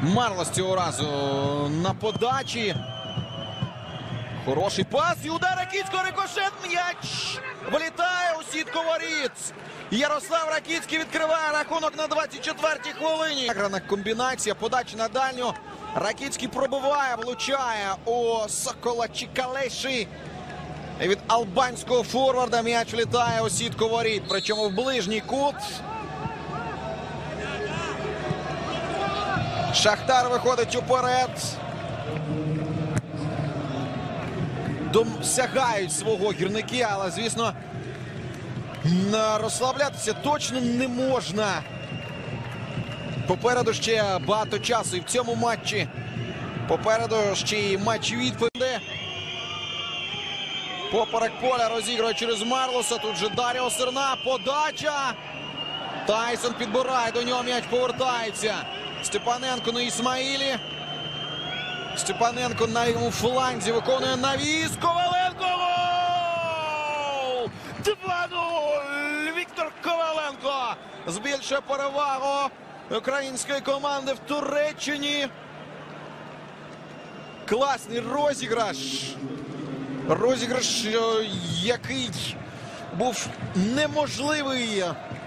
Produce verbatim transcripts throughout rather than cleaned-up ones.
Марлос цього разу на подачі. Хороший пас. І удар Ракіцького, рикошет. М'яч вилітає у сітку воріт. Ярослав Ракіцький відкриває рахунок на двадцять четвертій хвилині. Грана комбінація, подача на дальню. Ракіцький пробиває, влучає у Сокола Чікалеші. І від албанського форварда м'яч влітає у сітку воріт. Причому в ближній кут. Шахтар виходить уперед. Досягають свого гірники, але, звісно, розслаблятися точно не можна. Попереду ще багато часу і в цьому матчі. Попереду ще й матч відповіді. Поперек поля розігрує через Марлоса. Тут же Даріо Серна. Подача. Тайсон підбирає. До нього м'яч повертається. Степаненко на Ісмаїлі. Степаненко на йому фланзі виконує навіс. Коваленко! Гол! два нуль! Віктор Коваленко збільшує перевагу української команди в Туреччині. Класний розіграш. Розіграш, який був неможливий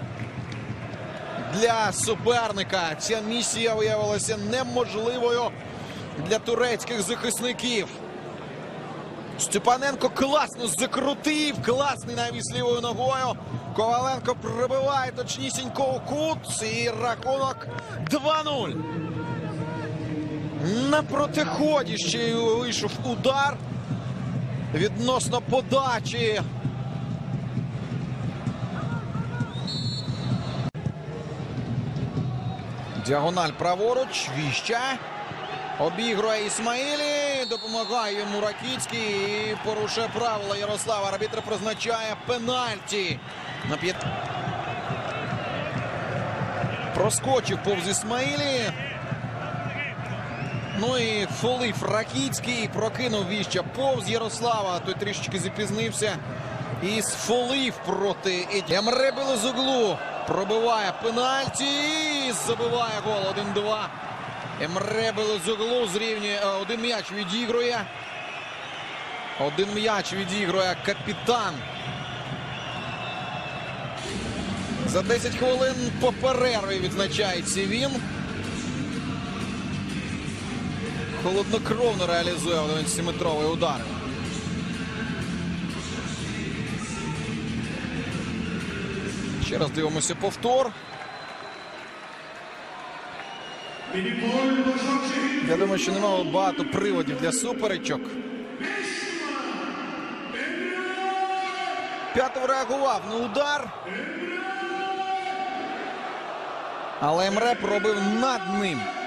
для суперника. Ця місія виявилася неможливою для турецьких захисників. Степаненко класно закрутив. Класний навіс лівою ногою. Коваленко пробиває точнісінько у кут. І рахунок два нуль. На протиході ще й вийшов удар відносно подачі. Діагональ праворуч. Віща. Обігрує Ісмаїлі. Допомагає йому Ракіцький. І порушує правила Ярослава. Арбітр призначає пенальті. На п'ят... Проскочив повз Ісмаїлі. Ну і фолив Ракіцький. Прокинув Віща повз Ярослава. Той трішечки запізнився. І сфолив проти Еді. Емре Белезоглу пробиває пенальті. І забиває гол. один-два. Емре Белезоглу зрівнює. Один м'яч відігрує. Один м'яч відігрує капітан. За десять хвилин по перерві відзначається він. Холоднокровно реалізує одинадцятиметровий удар. Ще раз дивимося повтор. Я думаю, що немає багато приводів для суперечок. П'ятов реагував на удар. Але Емре пробив над ним.